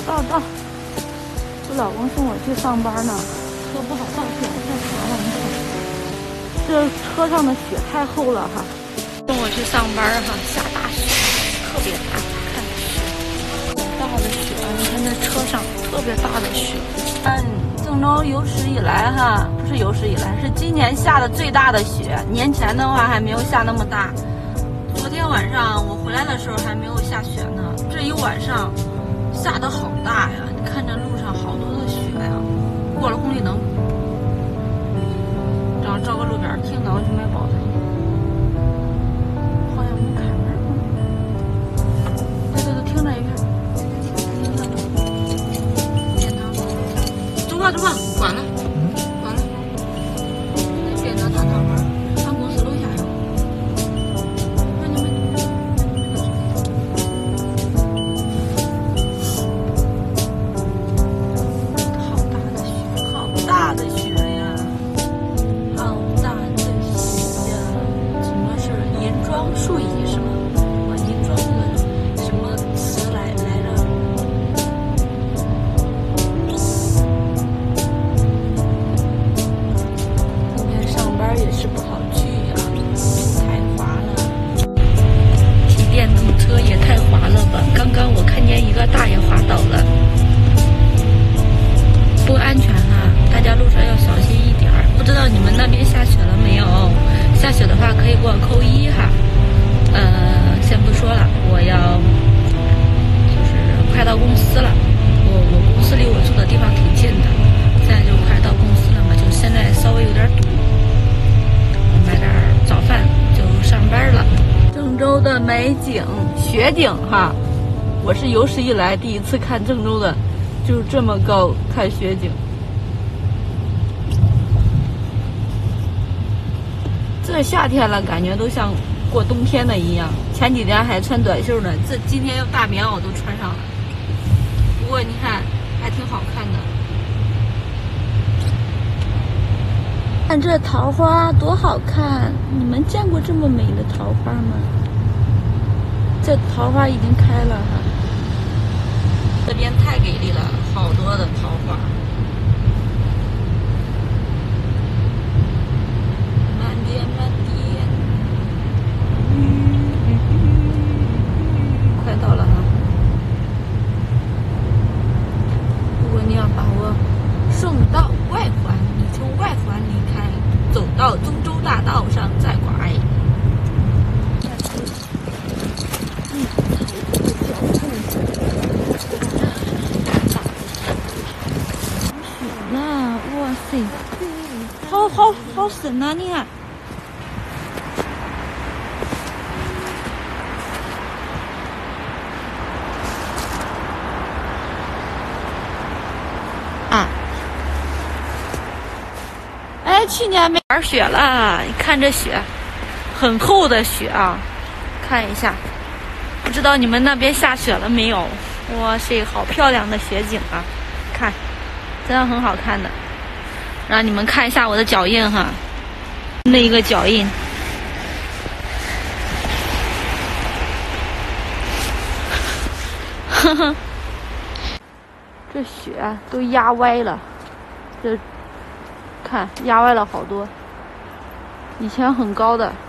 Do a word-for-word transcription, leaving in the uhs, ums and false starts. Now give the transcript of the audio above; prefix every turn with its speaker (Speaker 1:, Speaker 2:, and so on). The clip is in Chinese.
Speaker 1: 到到，我老公送我去上班呢，车不好倒，雪太滑了，你看，这车上的雪太厚了哈。送我去上班哈，下大雪，特别大，看雪，好大的雪啊！你看这车上特别大的雪。看郑州有史以来哈，不是有史以来，是今年下的最大的雪。年前的话还没有下那么大。昨天晚上我回来的时候还没有下雪呢，这一晚上下的好大呀！你看这路上好多的雪呀，过了红绿灯，正好照个路边，停等去买包子。好像没开门呢。对对对，停这一片。走吧走吧，关了，关了。别拿大汤包，俺公司楼下有。慢点慢点。好大的雪，好大的雪呀！好大的雪呀！什么是银装素衣是吗？啊，银装的什么词来来着？也是不好去呀、啊，太滑了。骑电动车也太滑了吧！刚刚我看见一个大爷滑倒了，不安全啊！大家路上要小心一点儿。不知道你们那边下雪了没有？下雪的话可以给我扣一哈。呃，先不说了，我要就是快到公司了。我我公司离我住的地方挺近的，现在就快到公司了嘛，就现在稍微有点堵。买点早饭就上班了。郑州的美景，雪景哈，我是有史以来第一次看郑州的，就这么高看雪景。这夏天了，感觉都像过冬天的一样。前几天还穿短袖呢，这今天要大棉袄都穿上了。不过你看，还挺好看的。看这桃花多好看！你们见过这么美的桃花吗？这桃花已经开了哈，这边太给力了，好多的桃花。慢点，慢点，快到了哈。如果你要把握顺道外环，你从外环离开，走到中州大道上再拐。雪啦，哇塞，好好好深啊！你看。啊。哎，去年没玩雪了，你看这雪，很厚的雪啊，看一下，不知道你们那边下雪了没有？哇塞，好漂亮的雪景啊，看，真的很好看的。让你们看一下我的脚印哈，那一个脚印，呵呵，这雪都压歪了，这。看压歪了好多，以前很高的。